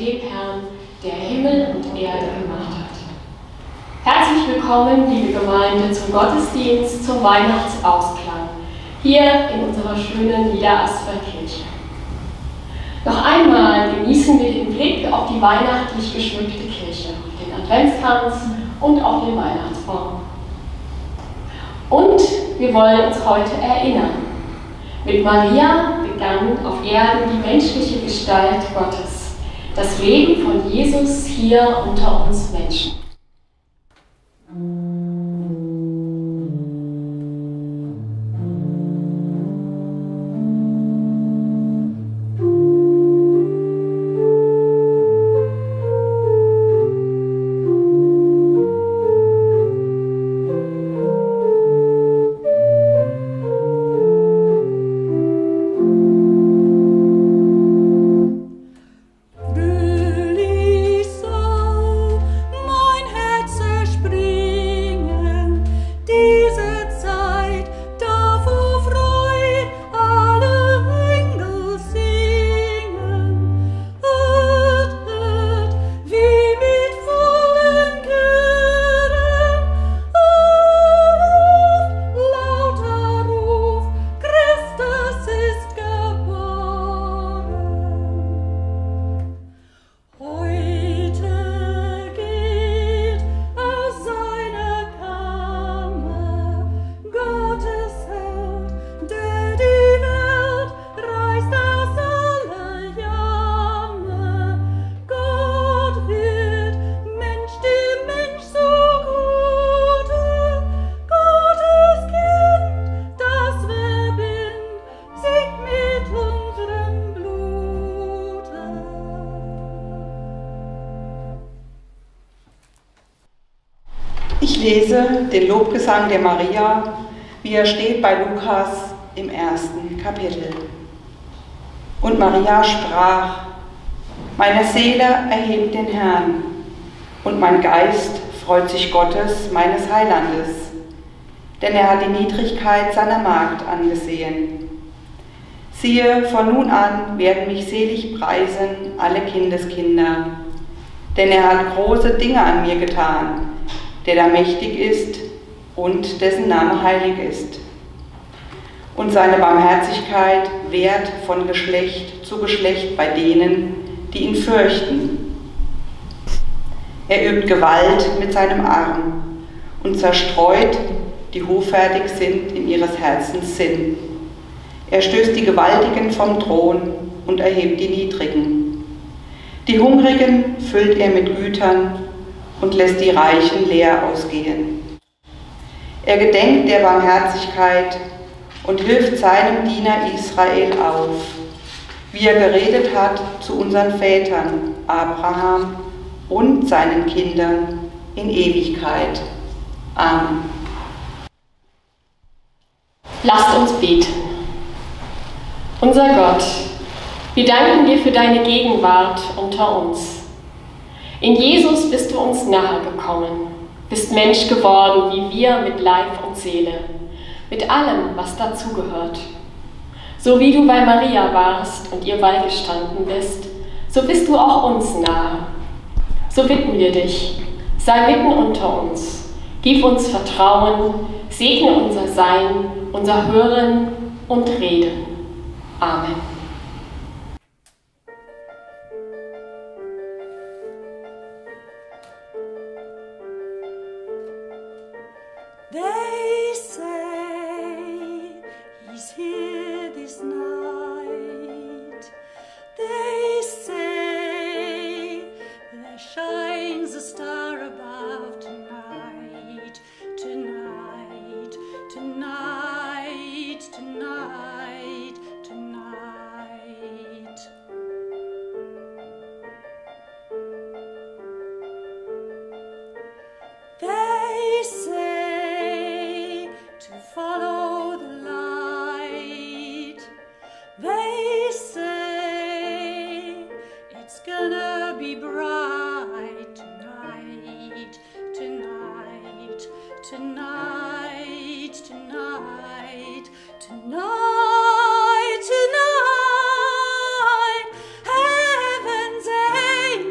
dem Herrn, der Himmel und Erde gemacht hat. Herzlich willkommen, liebe Gemeinde, zum Gottesdienst, zum Weihnachtsausklang, hier in unserer schönen Niederastwald-Kirche. Noch einmal genießen wir den Blick auf die weihnachtlich geschmückte Kirche, auf den Adventskranz und auf den Weihnachtsbaum. Und wir wollen uns heute erinnern. Mit Maria begann auf Erden die menschliche Gestalt Gottes, das Leben von Jesus hier unter uns Menschen. Ich lese den Lobgesang der Maria, wie er steht bei Lukas im 1. Kapitel. Und Maria sprach: Meine Seele erhebt den Herrn, und mein Geist freut sich Gottes, meines Heilandes, denn er hat die Niedrigkeit seiner Magd angesehen. Siehe, von nun an werden mich selig preisen alle Kindeskinder, denn er hat große Dinge an mir getan, der da mächtig ist und dessen Name heilig ist. Und seine Barmherzigkeit währt von Geschlecht zu Geschlecht bei denen, die ihn fürchten. Er übt Gewalt mit seinem Arm und zerstreut, die hoffärtig sind in ihres Herzens Sinn. Er stößt die Gewaltigen vom Thron und erhebt die Niedrigen. Die Hungrigen füllt er mit Gütern und lässt die Reichen leer ausgehen. Er gedenkt der Barmherzigkeit und hilft seinem Diener Israel auf, wie er geredet hat zu unseren Vätern, Abraham und seinen Kindern in Ewigkeit. Amen. Lasst uns beten. Unser Gott, wir danken dir für deine Gegenwart unter uns. In Jesus bist du uns nahe gekommen, bist Mensch geworden wie wir mit Leib und Seele, mit allem, was dazugehört. So wie du bei Maria warst und ihr beigestanden bist, so bist du auch uns nahe. So bitten wir dich, sei mitten unter uns, gib uns Vertrauen, segne unser Sein, unser Hören und Reden. Amen. They say he's here this night. They say there shines a star above tonight, tonight, tonight, tonight, tonight. They say to follow the light. They say it's gonna be bright tonight, tonight, tonight, tonight, tonight, tonight. Heaven's angels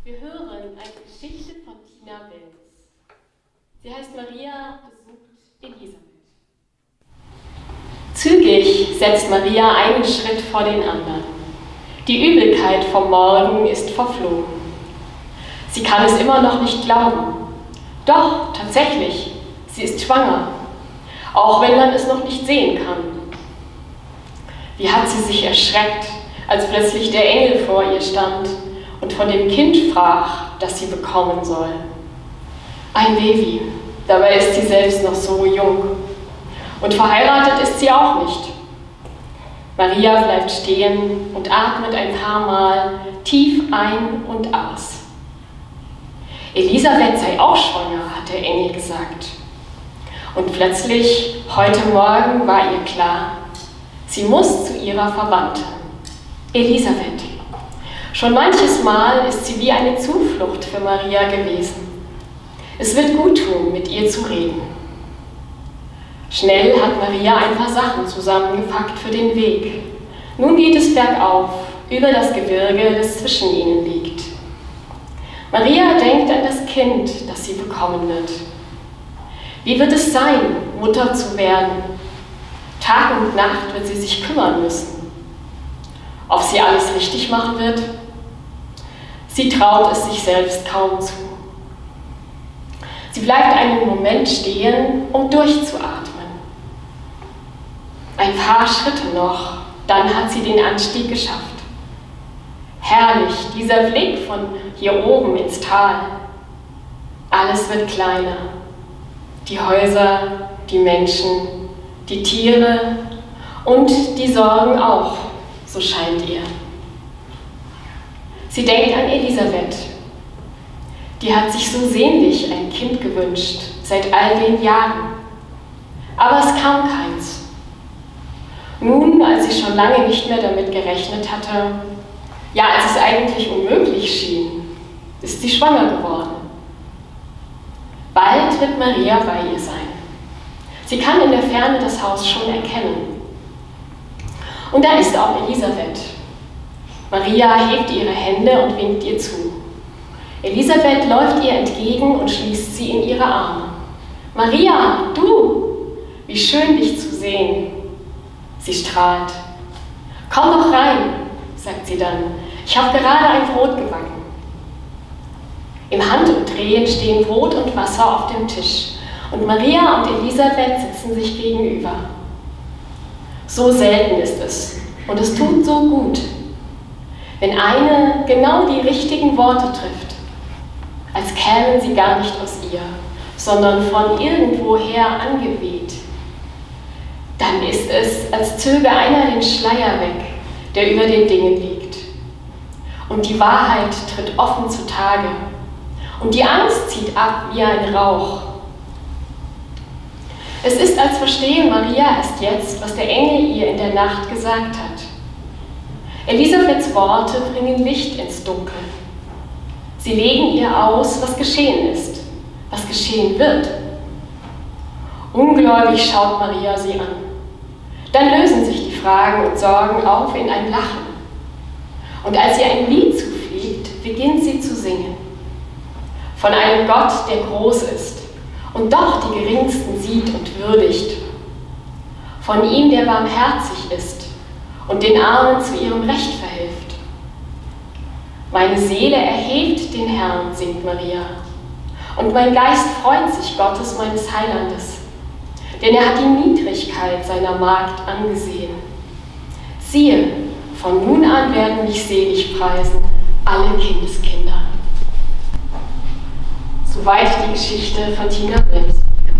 Wir hören eine Geschichte von Tina Wenz. Sie heißt Maria besucht Elisabeth. Zügig setzt Maria einen Schritt vor den anderen. Die Übelkeit vom Morgen ist verflogen. Sie kann es immer noch nicht glauben. Doch, tatsächlich, sie ist schwanger, auch wenn man es noch nicht sehen kann. Wie hat sie sich erschreckt, als plötzlich der Engel vor ihr stand und von dem Kind sprach, das sie bekommen soll. Ein Baby, dabei ist sie selbst noch so jung. Und verheiratet ist sie auch nicht. Maria bleibt stehen und atmet ein paar Mal tief ein und aus. Elisabeth sei auch schwanger, hat der Engel gesagt. Und plötzlich, heute Morgen, war ihr klar, sie muss zu ihrer Verwandten, Elisabeth. Schon manches Mal ist sie wie eine Zuflucht für Maria gewesen. Es wird gut tun, mit ihr zu reden. Schnell hat Maria ein paar Sachen zusammengepackt für den Weg. Nun geht es bergauf, über das Gebirge, das zwischen ihnen liegt. Maria denkt an das Kind, das sie bekommen wird. Wie wird es sein, Mutter zu werden? Tag und Nacht wird sie sich kümmern müssen. Ob sie alles richtig machen wird? Sie traut es sich selbst kaum zu. Sie bleibt einen Moment stehen, um durchzuatmen. Ein paar Schritte noch, dann hat sie den Anstieg geschafft. Herrlich, dieser Blick von hier oben ins Tal. Alles wird kleiner. Die Häuser, die Menschen, die Tiere und die Sorgen auch, so scheint ihr. Sie denkt an Elisabeth. Die hat sich so sehnlich ein Kind gewünscht, seit all den Jahren. Aber es kam keins. Nun, als sie schon lange nicht mehr damit gerechnet hatte, ja, als es eigentlich unmöglich schien, ist sie schwanger geworden. Bald wird Maria bei ihr sein. Sie kann in der Ferne das Haus schon erkennen. Und da ist auch Elisabeth. Maria hebt ihre Hände und winkt ihr zu. Elisabeth läuft ihr entgegen und schließt sie in ihre Arme. Maria, du! Wie schön, dich zu sehen. Sie strahlt. Komm doch rein, sagt sie dann. Ich habe gerade ein Brot gebacken. Im Handumdrehen stehen Brot und Wasser auf dem Tisch. Und Maria und Elisabeth sitzen sich gegenüber. So selten ist es. Und es tut so gut, wenn eine genau die richtigen Worte trifft, als kämen sie gar nicht aus ihr, sondern von irgendwoher angeweht. Dann ist es, als zöge einer den Schleier weg, der über den Dingen liegt. Und die Wahrheit tritt offen zutage. Und die Angst zieht ab wie ein Rauch. Es ist, als verstehe Maria erst jetzt, was der Engel ihr in der Nacht gesagt hat. Elisabeths Worte bringen Licht ins Dunkel. Sie legen ihr aus, was geschehen ist, was geschehen wird. Ungläubig schaut Maria sie an. Dann lösen sich die Fragen und Sorgen auf in ein Lachen. Und als ihr ein Lied zufliegt, beginnt sie zu singen. Von einem Gott, der groß ist und doch die Geringsten sieht und würdigt. Von ihm, der barmherzig ist und den Armen zu ihrem Recht verhilft. Meine Seele erhebt den Herrn, singt Maria, und mein Geist freut sich Gottes, meines Heilandes, denn er hat die Niedrigkeit seiner Magd angesehen. Siehe, von nun an werden mich selig preisen alle Kindeskinder. Soweit die Geschichte von Tina Wenz.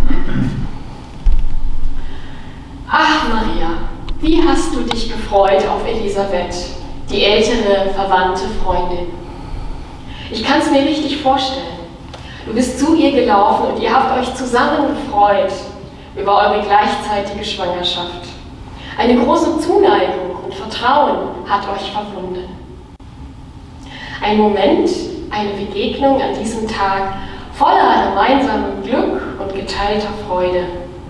Ach Maria, wie hast du dich gefreut auf Elisabeth, die ältere, verwandte Freundin? Ich kann es mir richtig vorstellen. Du bist zu ihr gelaufen und ihr habt euch zusammen gefreut über eure gleichzeitige Schwangerschaft. Eine große Zuneigung und Vertrauen hat euch verbunden. Ein Moment, eine Begegnung an diesem Tag voller gemeinsamem Glück und geteilter Freude.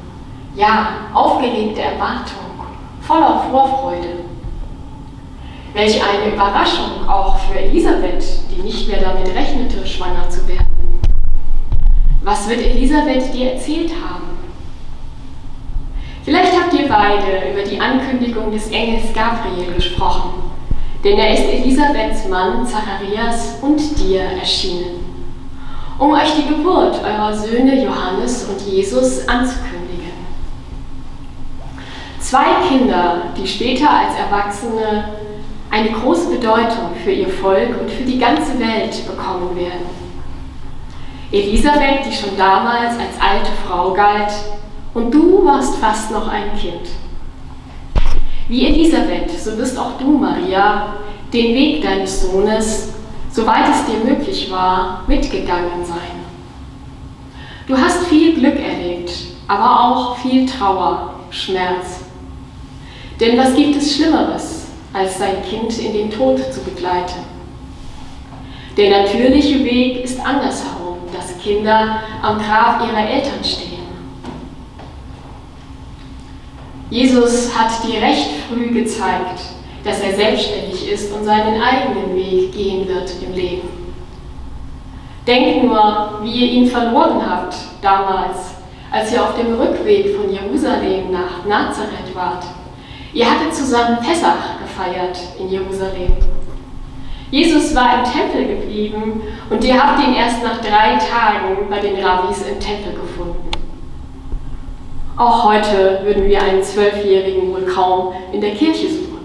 Ja, aufgeregte Erwartung, voller Vorfreude. Welch eine Überraschung auch für Elisabeth, die nicht mehr damit rechnete, schwanger zu werden. Was wird Elisabeth dir erzählt haben? Vielleicht habt ihr beide über die Ankündigung des Engels Gabriel gesprochen, denn er ist Elisabeths Mann Zacharias und dir erschienen, um euch die Geburt eurer Söhne Johannes und Jesus anzukündigen. 2 Kinder, die später als Erwachsene eine große Bedeutung für ihr Volk und für die ganze Welt bekommen werden. Elisabeth, die schon damals als alte Frau galt, und du warst fast noch ein Kind. Wie Elisabeth, so wirst auch du, Maria, den Weg deines Sohnes, soweit es dir möglich war, mitgegangen sein. Du hast viel Glück erlebt, aber auch viel Trauer, Schmerz. Denn was gibt es Schlimmeres, als sein Kind in den Tod zu begleiten? Der natürliche Weg ist andersherum, dass Kinder am Grab ihrer Eltern stehen. Jesus hat dir recht früh gezeigt, dass er selbstständig ist und seinen eigenen Weg gehen wird im Leben. Denkt nur, wie ihr ihn verloren habt damals, als ihr auf dem Rückweg von Jerusalem nach Nazareth wart. Ihr hattet zusammen Pessach gefeiert in Jerusalem. Jesus war im Tempel geblieben und ihr habt ihn erst nach 3 Tagen bei den Rabbis im Tempel gefunden. Auch heute würden wir einen 12-Jährigen wohl kaum in der Kirche suchen.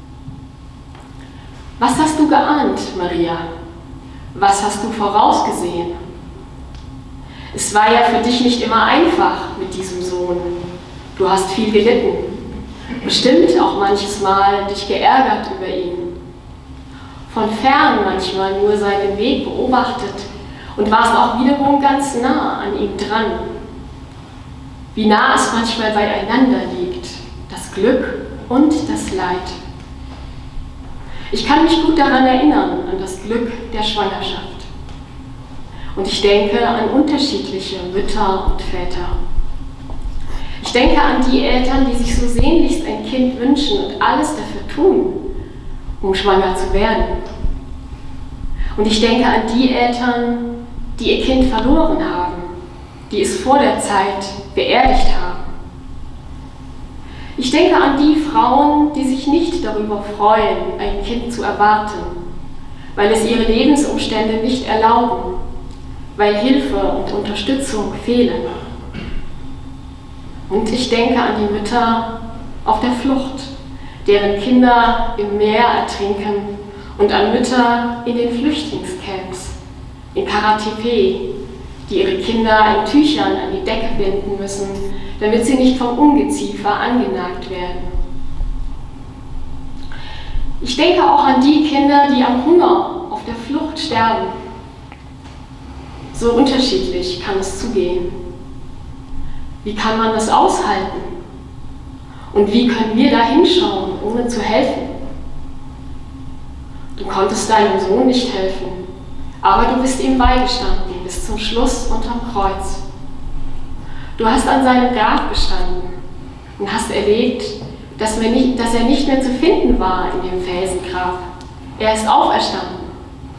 Was hast du geahnt, Maria? Was hast du vorausgesehen? Es war ja für dich nicht immer einfach mit diesem Sohn. Du hast viel gelitten, bestimmt auch manches Mal dich geärgert über ihn. Von fern manchmal nur seinen Weg beobachtet und warst auch wiederum ganz nah an ihm dran. Wie nah es manchmal beieinander liegt, das Glück und das Leid. Ich kann mich gut daran erinnern, an das Glück der Schwangerschaft. Und ich denke an unterschiedliche Mütter und Väter. Ich denke an die Eltern, die sich so sehnlichst ein Kind wünschen und alles dafür tun, um schwanger zu werden. Und ich denke an die Eltern, die ihr Kind verloren haben, die es vor der Zeit beerdigt haben. Ich denke an die Frauen, die sich nicht darüber freuen, ein Kind zu erwarten, weil es ihre Lebensumstände nicht erlauben, weil Hilfe und Unterstützung fehlen. Und ich denke an die Mütter auf der Flucht, deren Kinder im Meer ertrinken, und an Mütter in den Flüchtlingscamps, in Karatepe, die ihre Kinder in Tüchern an die Decke binden müssen, damit sie nicht vom Ungeziefer angenagt werden. Ich denke auch an die Kinder, die am Hunger auf der Flucht sterben. So unterschiedlich kann es zugehen. Wie kann man das aushalten? Und wie können wir da hinschauen, ohne zu helfen? Du konntest deinem Sohn nicht helfen, aber du bist ihm beigestanden bis zum Schluss unterm Kreuz. Du hast an seinem Grab gestanden und hast erlebt, dass er nicht mehr zu finden war in dem Felsengrab. Er ist auferstanden.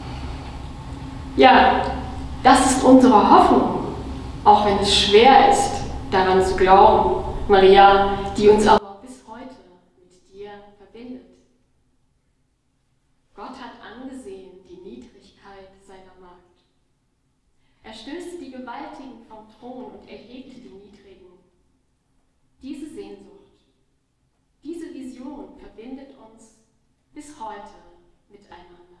Ja, das ist unsere Hoffnung, auch wenn es schwer ist, daran zu glauben, Maria, die uns aber bis heute mit dir verbindet. Gott hat angesehen die Niedrigkeit seiner Magd. Er stößt die Gewaltigen vom Thron und erhebt die Niedrigen. Diese Sehnsucht, diese Vision verbindet uns bis heute miteinander.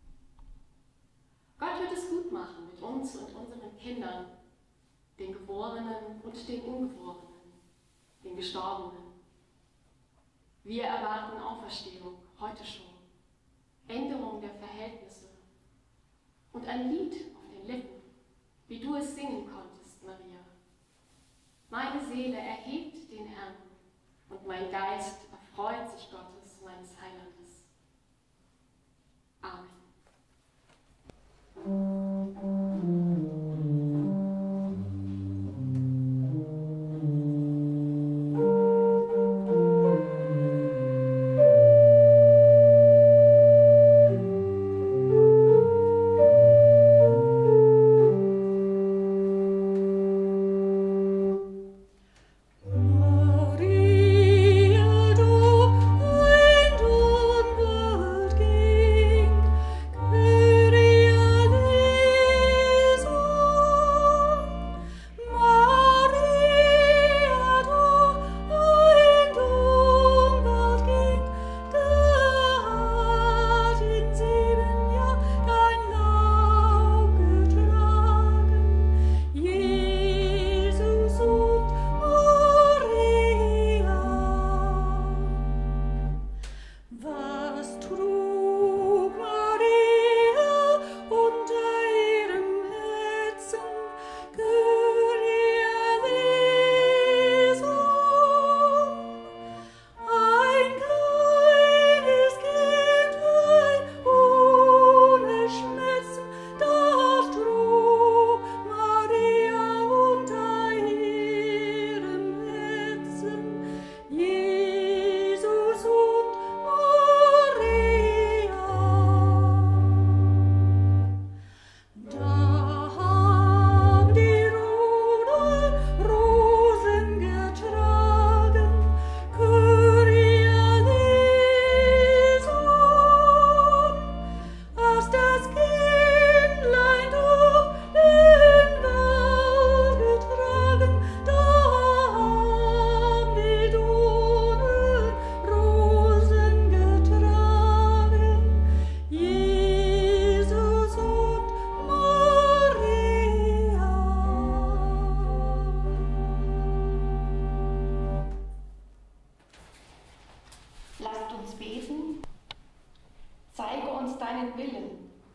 Gott wird es gut machen mit uns und unseren Kindern, den Geborenen und den Ungeborenen, den Gestorbenen. Wir erwarten Auferstehung heute schon, Änderung der Verhältnisse und ein Lied auf den Lippen, wie du es singen konntest, Maria. Meine Seele erhebt den Herrn und mein Geist erfreut sich Gottes, meines Heilandes. Amen.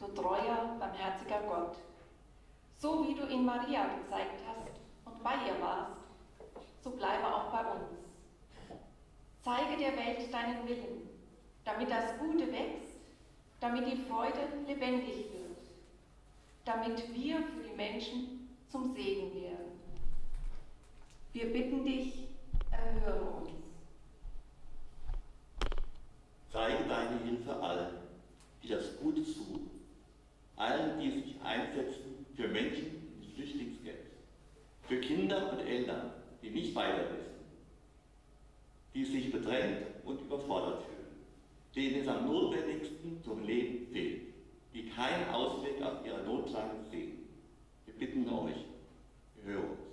du treuer, barmherziger Gott. So wie du in Maria gezeigt hast und bei ihr warst, so bleibe auch bei uns. Zeige der Welt deinen Willen, damit das Gute wächst, damit die Freude lebendig wird, damit wir für die Menschen zum Segen werden. Wir bitten dich, erhöre uns. Zeige deine Hilfe allen, die das Gute suchen, allen, die sich einsetzen für Menschen in Flüchtlingsgeld, für Kinder und Eltern, die nicht weiter wissen, die sich bedrängt und überfordert fühlen, denen es am notwendigsten zum Leben fehlt, die keinen Ausweg aus ihrer Notlage sehen. Wir bitten euch, erhöre uns.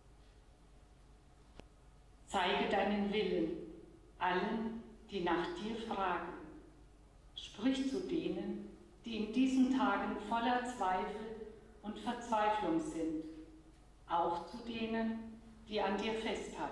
Zeige deinen Willen allen, die nach dir fragen. Sprich zu denen, die in diesen Tagen voller Zweifel und Verzweiflung sind, auch zu denen, die an dir festhalten.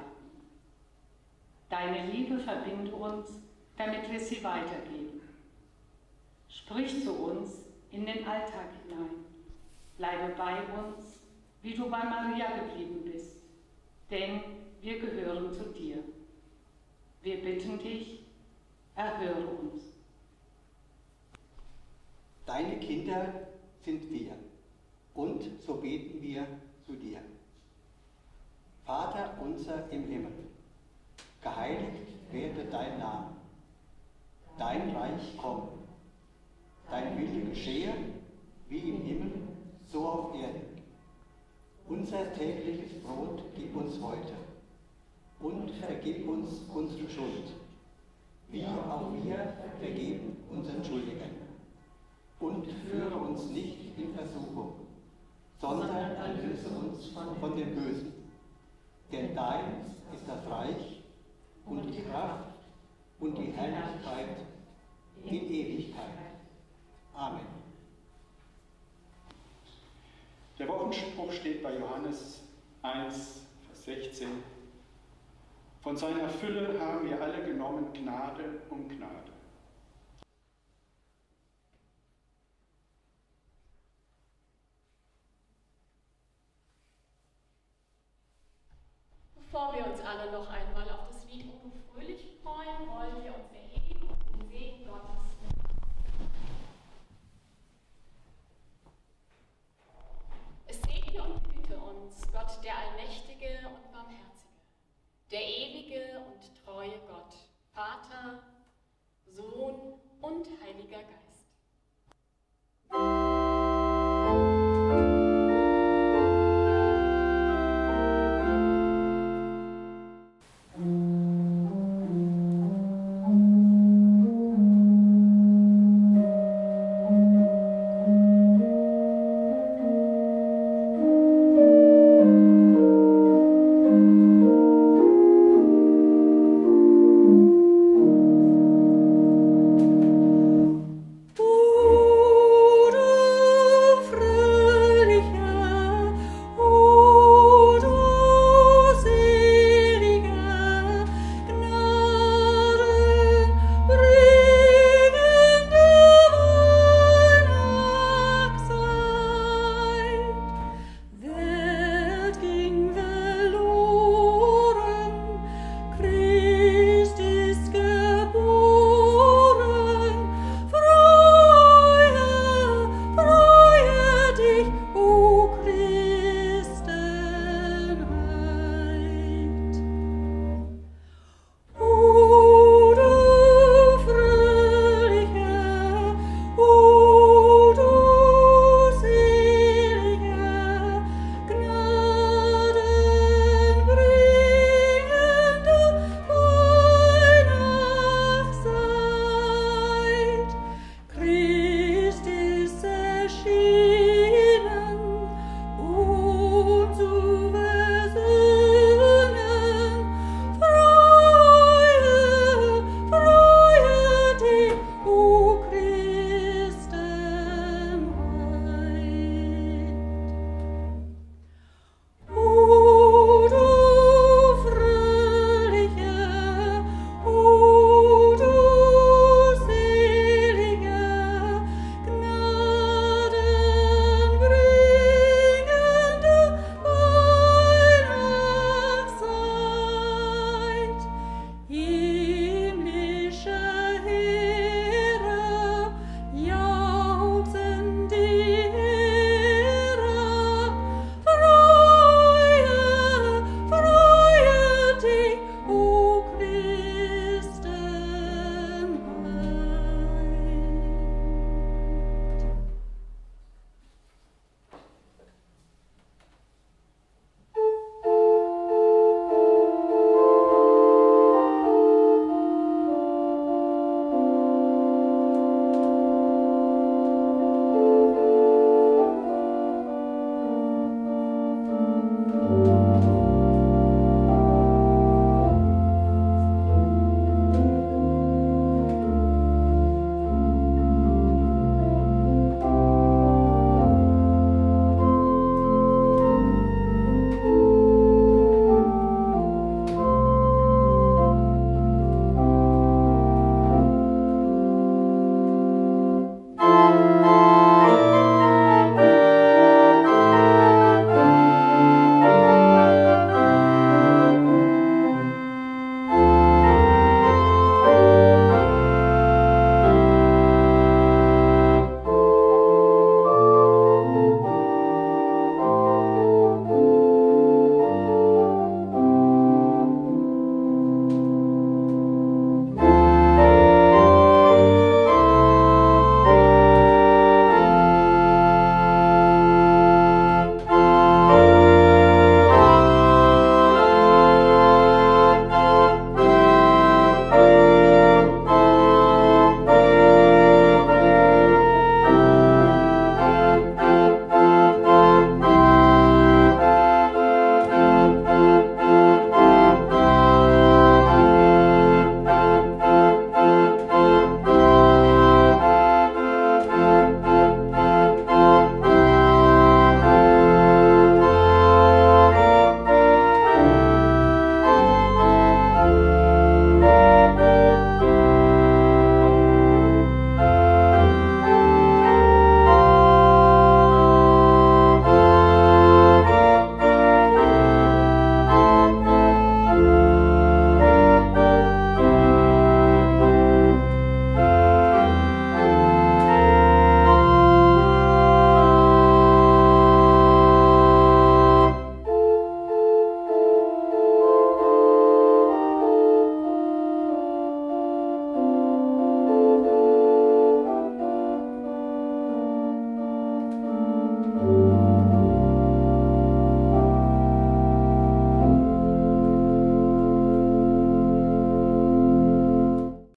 Deine Liebe verbinde uns, damit wir sie weitergeben. Sprich zu uns in den Alltag hinein. Bleibe bei uns, wie du bei Maria geblieben bist, denn wir gehören zu dir. Wir bitten dich, erhöre uns. Deine Kinder sind wir, und so beten wir zu dir. Vater unser im Himmel, geheiligt werde dein Name. Dein Reich komme. Dein Wille geschehe, wie im Himmel, so auf Erden. Unser tägliches Brot gib uns heute und vergib uns unsere Schuld, wie auch wir vergeben unseren Schuldigern. Und führe uns nicht in Versuchung, sondern erlöse uns von dem Bösen. Denn dein ist das Reich und die Kraft und die Herrlichkeit in Ewigkeit. Amen. Der Wochenspruch steht bei Johannes 1, Vers 16. Von seiner Fülle haben wir alle genommen Gnade um Gnade. Bevor wir uns alle noch einmal